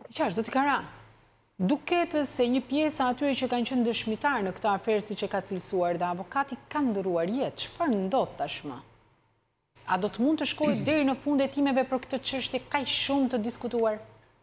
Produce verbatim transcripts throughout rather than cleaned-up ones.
Qarë, zoti Kara, duket se një pjesë atyre që kanë qenë dëshmitar në këtë aferë si që ka cilësuar dhe avokati kanë ndëruar jetë, çfarë ndodh tashmë? A do të mund të shkojë deri në fund hetimeve për këtë çështje kaq shumë të diskutuar?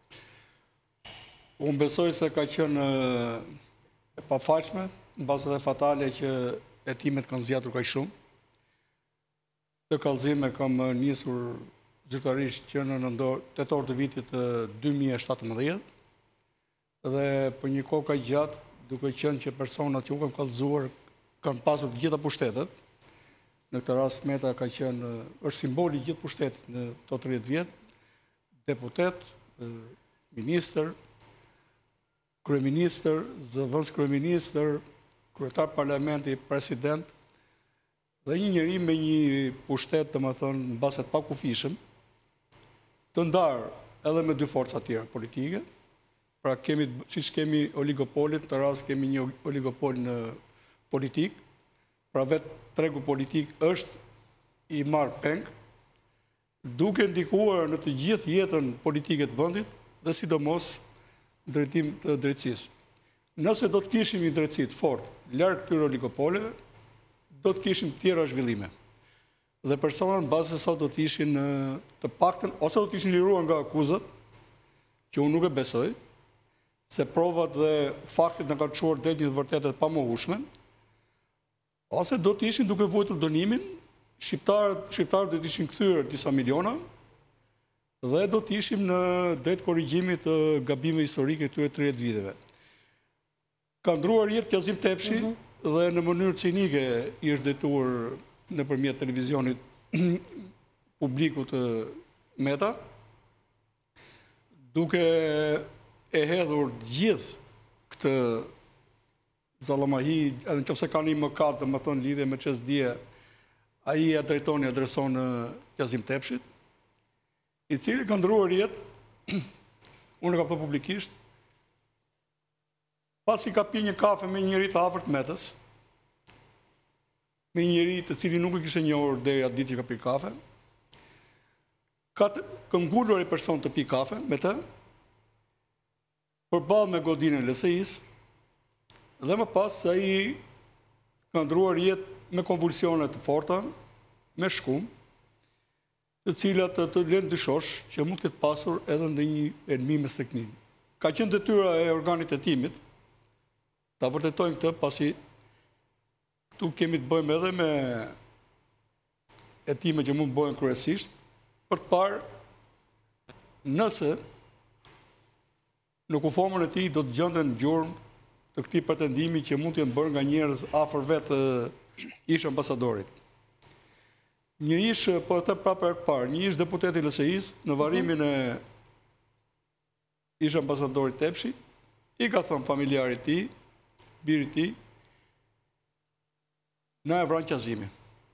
Unë besoj se ka qenë e pafalshme, në bazë dhe fatale që hetimet kanë zgjatur kaq shumë. Të kallëzime kam nisur zyrtarisht që në nëndor, tetor të vitit dy mijë e shtatëmbëdhjetë dhe për një kohë kaq gjatë, duke qenë që personat që u kanë kallëzuar kanë pasur të gjitha pushtetet. Në këtë rast Meta ka qenë, është simboli i gjithë pushtetit në këto tridhjetë vjet, deputet, ministër, kryeministër, zëvendës kryeministër, kryetar parlamenti, president, dhe një njeri me një pushtet, të më thënë, në baset pa kufishëm, të ndarë edhe me dy forca tjera politike, pra kemi, si që kemi oligopolit, të rast kemi një oligopol në politik, pra vetë tregu politik është i marë peng, duke ndikuar në të gjithë jetën politike të vendit dhe sidomos drejtim të drejtësisë. Nëse do të kishim një drejtësi të fortë larg këtyre oligopoleve, do të kishim tjera zhvillime. Dhe personat në bazë se sot do të ishin të paktën, ose do të ishin liruar nga akuzat, që unë nuk e besoj, se provat dhe faktit në kanë çuar deri një vërtetë pa mohueshme, ose do të ishin duke vuajtur dënimin, shqiptarët shqiptarët do të ishin kthyer disa miliona dhe do të ishim në drejt korrigjimit të gabimeve historike këtyre tridhjetë viteve. Ka ndruar jetë Kazim Tepshi dhe në mënyrë cinike i është detuar nëpërmjet televizionit publiku të Meta, duke e hedhur gjithë këtë zallamahi, edhe nëse ka një mëkat, më thënë lidhje me çështje, ai ja drejton i adreson Kazim Tepshit, i cili ka ndruar jetë, unë e kam thënë publikisht, pasi ka pi një kafe me njëri të afërt Metës, me njëri të cili nuk e kishte njohur deri atë ditë që ka pi kafe, ka të ngulur ai person të pi kafe me të, përballë me godinën e L S I-s, dhe më pas ai ka ndruar jetë me konvulsione të forta, me shkum, të cilat të, të lënë dyshosh që mund të ketë pasur edhe ndonjë enemi me streknin. Ka qenë detyra e organit të hetimit ta vërtetojnë këtë, pasi këtu kemi të bëjmë edhe me hetime që mund të bëhen kryesisht, për të parë nëse në kuformën e tij do të gjenden në gjurmë të këtij pretendimi që mund të jenë bërë nga njerëz afër vetë ish ambasadorit. Një ish, po e them prapë herë parë, një ish deputeti i L S I-s në varrimin e ish ambasadorit Tepshi, i ka thënë familjarit ti, birit ti, na e vran Qazimin.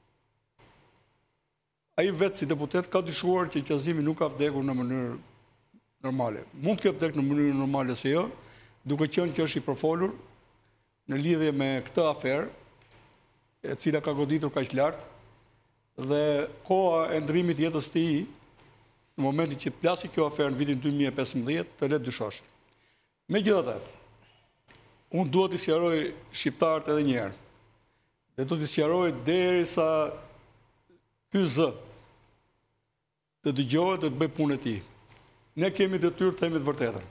Ai vetë si deputet ka dyshuar që Qazimi nuk ka vdekur në mënyrë normale. Mund të ketë vdekur në mënyrë normale se jo, duke qenë që është i përfolur në lidhje me këtë aferë, e cila ka goditur kaq lart, dhe koha e ndrimit jetës të tij, në momentin që plasi kjo aferë në vitin dy mijë e pesëmbëdhjetë, të let dyshosh. Megjithatë, unë duhet t'i sqaroj shqiptarët edhe një herë, dhe do t'i sqaroj derisa ky zë të dëgjohet dhe të bëj punën e tij. Ne kemi detyrë të themi të vërtetën.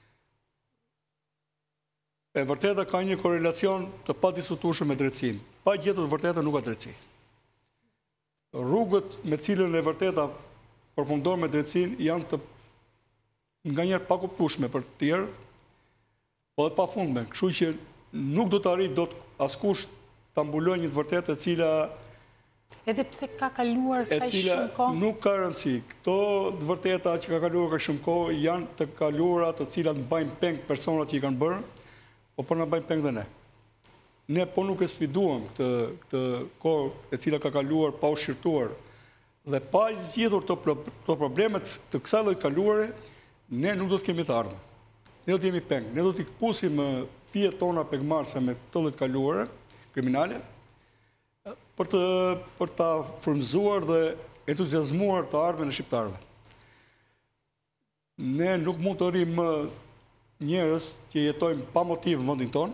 E vërteta ka një korelacion të padiskutueshëm me drejtësinë. Pa gjetur vërtetën nuk ka drejtësi. Rrugët me cilën e vërteta përfundon me drejtësinë janë të nganjëherë pa kuptueshme për të tjerë, po dhe pafundme. Kështu që nuk do të arrijë dot askush ta mbulojë një të vërtetë e cila edhe pse ka kaluar kaq shumë kohë, nuk ka rëndësi. Këto të vërteta që ka kaluar kaq shumë kohë janë të kaluara të cilat mbajnë peng personat që i kanë bërë, po po na mbajnë peng dhe ne. Ne po nuk e sfiduam këtë këtë kohë e cila ka kaluar pa u shqyrtuar dhe pa zgjidhur këto problemet të kësaj lloji kaluare, ne nuk do të kemi të ardhmen. Ne do të jemi peng, ne do t'i kpusim fijet tona pengmarrëse me këto lloj të kaluara kriminale, për të për ta frymëzuar dhe entuziazmuar të ardhmen e shqiptarëve. ne nuk mund të rrim njerëz që jetojnë pa motiv në vendin tonë,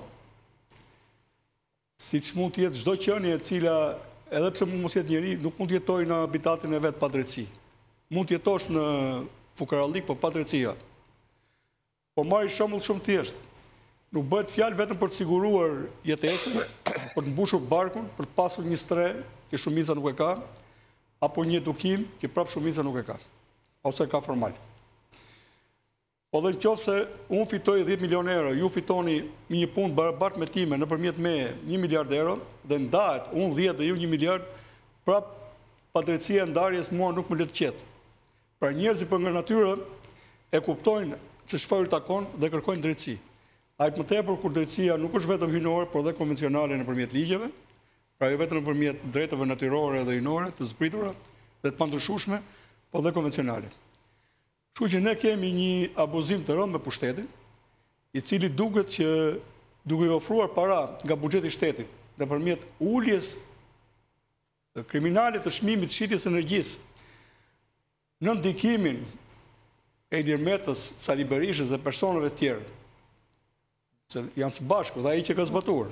siç mund të jetë çdo qenie e cila, edhe pse mund mos jetë njeri, nuk mund të jetojë në habitatin e vet pa drejtësi. Mund të jetosh në fukarallik, por pa drejtësi. Po marr shembull shumë thjesht. Nuk bëhet fjalë vetëm për të siguruar jetesën, për të mbushur barkun, për të pasur një stre, që shumica nuk e ka, apo një edukim, që prapë shumica nuk e ka, ose ka formal. Po dhe në qoftë se unë fitoj dhjetë milion euro, ju fitoni një punë barabartë me time nëpërmjet me një miliard euro, dhe ndahet unë dhjetë dhe ju një miliard, prapë padrejtësia e ndarjes mua nuk më le të qetë. Pra njerëzit për nga natyre e kuptojnë se çfarë i takon dhe kërkojnë drejtësi. Aq më tepër kur drejtësia nuk është vetëm hyjnore, por dhe konvencionale nëpërmjet ligjeve, pra jo vetëm nëpërmjet drejtave natyrore dhe hyjnore të zbritura dhe të pandryshueshme, por dhe konvencionale. Kështu që ne kemi një abuzim të rëndë me pushtetin, i cili duket që duke i ofruar para nga buxheti i shtetit nëpërmjet uljes kriminale të çmimit të shitjes energjisë në ndikimin e Ilir Metës, Sali Berishës dhe personave të tjerë, se janë së bashku dhe ai që ka zbatuar.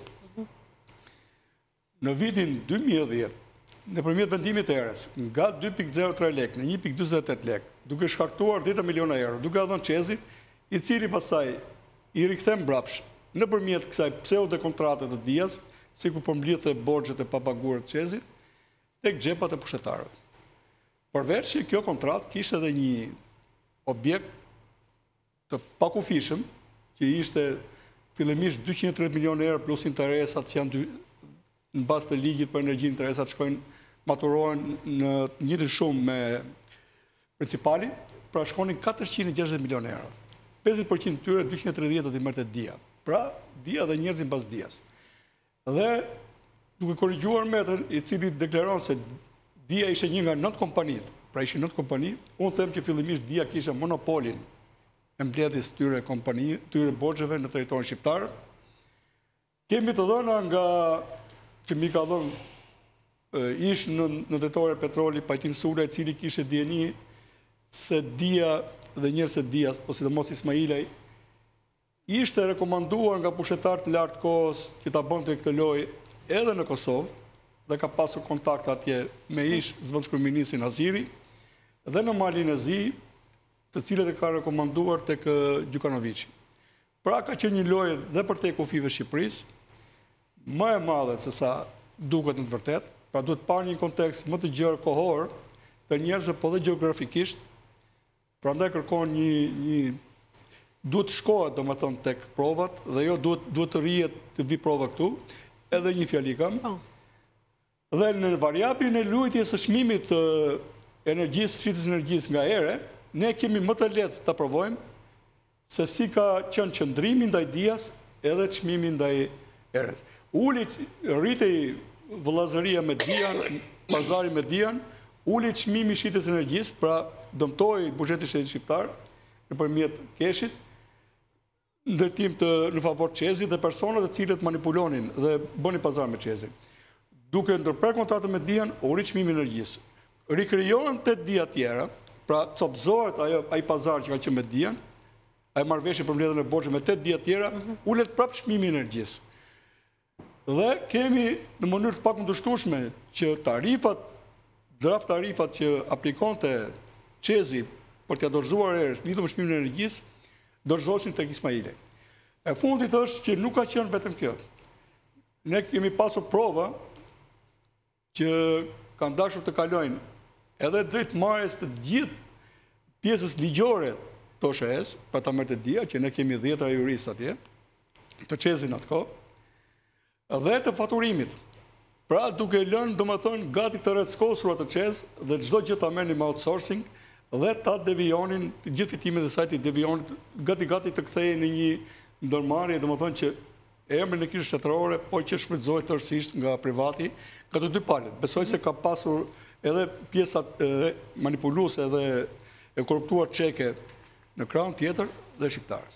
Në vitin dy mijë e dhjetë, nëpërmjet vendimit të erës, nga dy pikë zero tre lek në një pikë dyzet e tetë lek, duke shkaktuar dhjetë miliona euro, duke dhënë Çezit, i cili pastaj i rikthen mbrapsht nëpërmjet kësaj pseudo kontrate të dias, sikur po mblidhte borxhet e papaguara të Çezit tek xhepat e pushtetarëve. Përveç që kjo kontratë kishte edhe një objekt të pakufishëm, që ishte fillimisht dyqind e tridhjetë milionë euro plus interesat që janë dy, në bazë të ligjit për energjinë, interesat shkojnë maturohen në njëjtën shumë me principali, pra shkonin katërqind e gjashtëdhjetë milionë euro. pesëdhjetë përqind të tyre dyqind e tridhjetë do t'i merrte dia. Pra dia dhe njerëzin pas dias. Dhe duke korrigjuar metën i cili deklaron se dia ishte një nga nëntë kompanitë, pra ishin nëntë kompani, unë them që fillimisht dia kishte monopolin e mbledhjes tyre kompani, tyre borxheve në territorin shqiptar. Kemi të dhëna nga që mi ka dhënë ish në, në drejtore petroli Pajtim Sura, i cili kishte dieni se dia dhe njerëz se dia, po sidomos Ismailaj, ishte rekomanduar nga pushtetar të lartë kohës që ta bënte këtë lojë edhe në Kosovë, dhe ka pasur kontakt atje me ish zëvendëskryeministin Aziri, dhe në Malin e Zi, të cilët e ka rekomanduar tek Gjukanoviçi. Pra ka qenë një lojë dhe për te kufive Shqipërisë, më e madhe se sa duket në të vërtetë, pra duhet parë një kontekst më të gjerë kohor për njerëzve, po dhe gjeografikisht, prandaj kërkon një një duhet shkohet domethënë tek provat dhe jo duhet duhet të rrihet të vi prova këtu, edhe një fjali kam. Dhe në variablin e lujtjes së çmimit të energjisë, shitjes energjisë nga ere, ne kemi më të lehtë ta provojmë se si ka qenë qëndrimi ndaj dias edhe çmimi ndaj erës. Uli rritej vëllazëria me dian, pazari me dian, uli çmimi i shitjes energjisë, pra dëmtoi buxhetin e shtetit shqiptar nëpërmjet keshit, ndërtim të në favor të Çezit dhe personat të cilët manipulonin dhe bënin pazar me Çezin. Duke ndërprer kontratën me dian, u rrit çmimi i energjisë. Rikrijohen tetë dia tjera, pra copëzohet ajo ai pazar që ka qenë me dian, ai marrëveshje për mbledhjen e borxheve me tetë dia tjera, ulet prapë çmimi i energjisë. Dhe kemi në mënyrë të pakundërshtueshme që tarifat, draft tarifat që aplikonte Çezi për t'ia dorëzuar erës lidhur me çmimin e energjisë, dorëzoheshin tek Ismailaj. E fundit është që nuk ka qenë vetëm kjo. Ne kemi pasur prova që kanë dashur të kalojnë edhe drejt marrjes të gjithë pjesës ligjore të O S H E-s, pra ta merrte dia që ne kemi dhjetra juristë atje, të Çezin atë kohë, dhe të faturimit. Pra duke lënë, domethënë, gati të rreckosura të Çez dhe çdo gjë ta merrnin me outsourcing dhe ta devijonin të gjithë fitimet e saj të devijonin gati-gati të kthehej në një ndërmarrje, domethënë që emrin e kishte shtetërore, po që shfrytëzohet tërësisht nga privati, nga të dy palët. Besoj se ka pasur edhe pjesat manipuluese dhe e korruptuar çeke në krahun tjetër dhe shqiptar.